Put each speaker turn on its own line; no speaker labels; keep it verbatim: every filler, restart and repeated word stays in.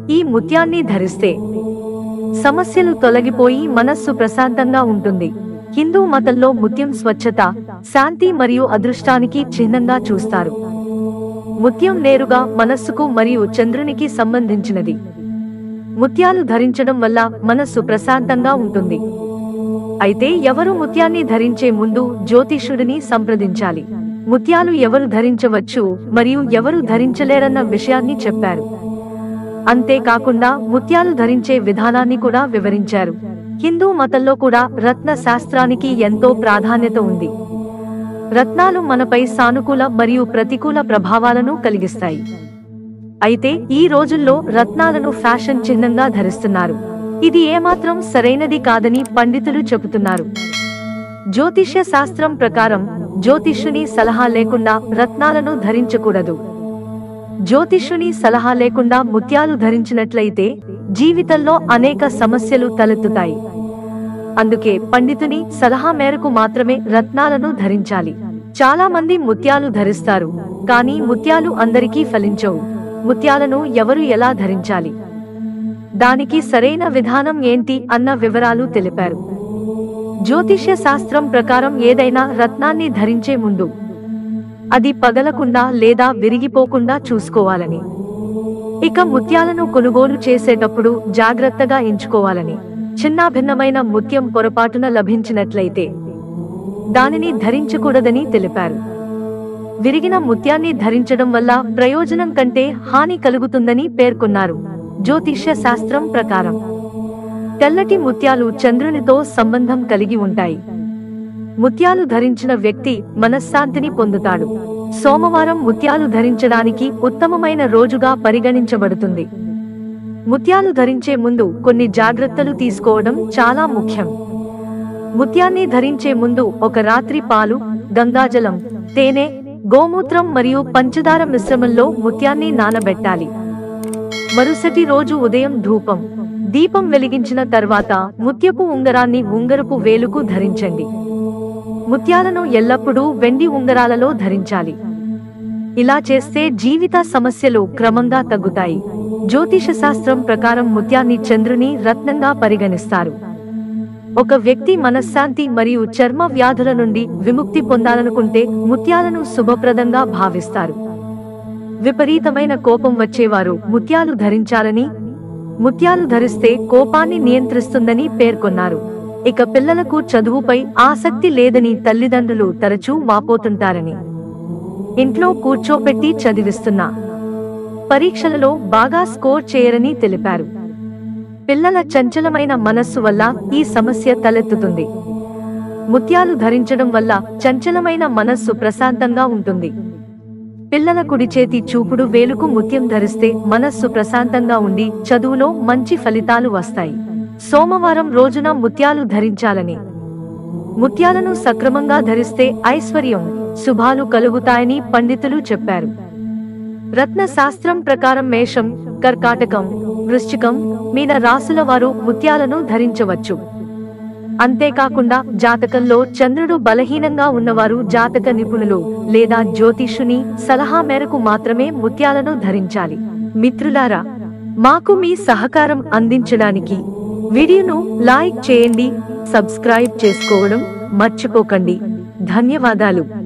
ఈ ముత్యాన్ని ధరిస్తే సమస్యలు తొలగిపోయి మనస్సు ప్రశాంతంగా ఉంటుంది. హిందూ మతంలో ముత్యం స్వచ్ఛత, శాంతి మరియు అదృష్టానికి చిహ్నంగా చూస్తారు. ముత్యం నేరుగా మనస్సుకు మరియు చంద్రునికి సంబంధించినది. ముత్యాలు ధరించడం వల్ల మనస్సు ప్రశాంతంగా ఉంటుంది. అయితే ఎవరు ముత్యాన్ని ధరించే ముందు జ్యోతిష్యుడిని సంప్రదించాలి. ముత్యాలు ఎవరు ధరించవచ్చు మరియు ఎవరు ధరించలేరన్న విషయాన్ని చెప్పారు. అంతేకాకుండా ముత్యాలు ధరించే విధానాన్ని కూడా వివరించారు. హిందూ మతంలో కూడా రత్న శాస్త్రానికి ఎంతో ప్రాధాన్యత ఉంది. రత్నాలు మనపై సానుకూల మరియు ప్రతికూల ప్రభావాలను కలిగిస్తాయి. అయితే ఈ రోజుల్లో రత్నాలను ఫ్యాషన్ చిహ్నంగా ధరిస్తున్నారు. ఇది ఏమాత్రం సరైనది కాదని పండితులు చెబుతున్నారు. జ్యోతిష్య శాస్త్రం ప్రకారం జ్యోతిష్యుని సలహా లేకుండా రత్నాలను ధరించకూడదు. జ్యోతిష్యుని సలహా లేకుండా ముత్యాలు ధరించినట్లయితే జీవితంలో అనేక సమస్యలు తలెత్తుతాయి. అందుకే పండితుని సలహా మేరకు మాత్రమే రత్నాలను ధరించాలి. చాలా మంది ముత్యాలు ధరిస్తారు, కానీ ముత్యాలు అందరికీ ఫలించవు. ముత్యాలను ఎవరు ఎలా ధరించాలి, దానికి సరైన విధానం ఏంటి అన్న వివరాలు తెలిపారు. జ్యోతిష్య శాస్త్రం ప్రకారం ఏదైనా రత్నాన్ని ధరించే ముందు అది పగలకుండా లేదా విరిగిపోకుండా చూసుకోవాలని, ఇక ముత్యాలను కొనుగోలు చేసేటప్పుడు జాగ్రత్తగా ఎంచుకోవాలని, చిన్నాభిన్నమైన ముత్యం పొరపాటున లభించినట్లయితే దానిని ధరించకూడదని తెలిపారు. విరిగిన ముత్యాన్ని ధరించడం వల్ల ప్రయోజనం కంటే హాని కలుగుతుందని పేర్కొన్నారు. జ్యోతిష్య శాస్త్రం ప్రకారం తెల్లటి ముత్యాలు చంద్రునితో సంబంధం కలిగి ఉంటాయి. ముత్యాలు ధరించిన వ్యక్తి మనశ్శాంతిని పొందుతాడు. సోమవారం ముత్యాలు ధరించడానికి ఉత్తమమైన రోజుగా పరిగణించబడుతుంది. ముత్యాలు ధరించే ముందు కొన్ని జాగ్రత్తలు తీసుకోవడం చాలా ముఖ్యం. ముత్యాన్ని ధరించే ముందు ఒక రాత్రి పాలు, గంగాజలం, తేనె, గోమూత్రం మరియు పంచదార మిశ్రమంలో ముత్యాన్ని నానబెట్టాలి. మరుసటి రోజు ఉదయం ధూపం, దీపం వెలిగించిన తర్వాత ముత్యపు ఉంగరాన్ని ఉంగరపు వేలుకు ధరించండి. ముత్యాలను ఎల్లప్పుడూ వెండి ఉంగరాలలో ధరించాలి. ఇలా చేస్తే జీవిత సమస్యలు క్రమంగా తగ్గుతాయి. జ్యోతిష శాస్త్రం ప్రకారం ముత్యాన్ని చంద్రుని రత్నంగా పరిగణిస్తారు. ఒక వ్యక్తి మనశ్శాంతి మరియు చర్మ వ్యాధుల నుండి విముక్తి పొందాలనుకుంటే ముత్యాలను శుభప్రదంగా భావిస్తారు. విపరీతమైన కోపం వచ్చేవారు ముత్యాలు ధరించాలని, ముత్యాలు ధరిస్తే కోపాన్ని నియంత్రిస్తుందని పేర్కొన్నారు. ఇక పిల్లలకు చదువుపై ఆసక్తి లేదని తల్లిదండ్రులు తరచూ వాపోతుంటారని, ఇంట్లో కూర్చోపెట్టి చదివిస్తున్నా పరీక్షలలో బాగా స్కోర్ చేయరని తెలిపారు. పిల్లల చంచలమైన మనస్సు వల్ల ఈ సమస్య తలెత్తుతుంది. ముత్యాలు ధరించడం వల్ల చంచలమైన మనస్సు ప్రశాంతంగా ఉంటుంది. పిల్లల కుడి చేతి చూపుడు వేలుకు ముత్యం ధరిస్తే మనస్సు ప్రశాంతంగా ఉండి చదువులో మంచి ఫలితాలు వస్తాయి. సోమవారం రోజున ముత్యాలు ధరించాలని, ముత్యాలను సక్రమంగా ధరిస్తే ఐశ్వర్యం, శుభాలు కలుగుతాయని పండితులు చెప్పారు. రత్న శాస్త్రం ప్రకారం మేషం, కర్కాటకం, వృశ్చికం, మీన రాశుల వారు ముత్యాలను ధరించవచ్చు. అంతేకాకుండా జాతకంలో చంద్రుడు బలహీనంగా ఉన్నవారు జాతక నిపుణులు లేదా జ్యోతిష్యుని సలహా మేరకు మాత్రమే ముత్యాలను ధరించాలి. మిత్రులారా, మాకు మీ సహకారం అందించడానికి వీడియోను లైక్ చేయండి, సబ్స్క్రైబ్ చేసుకోవడం మర్చిపోకండి. ధన్యవాదాలు.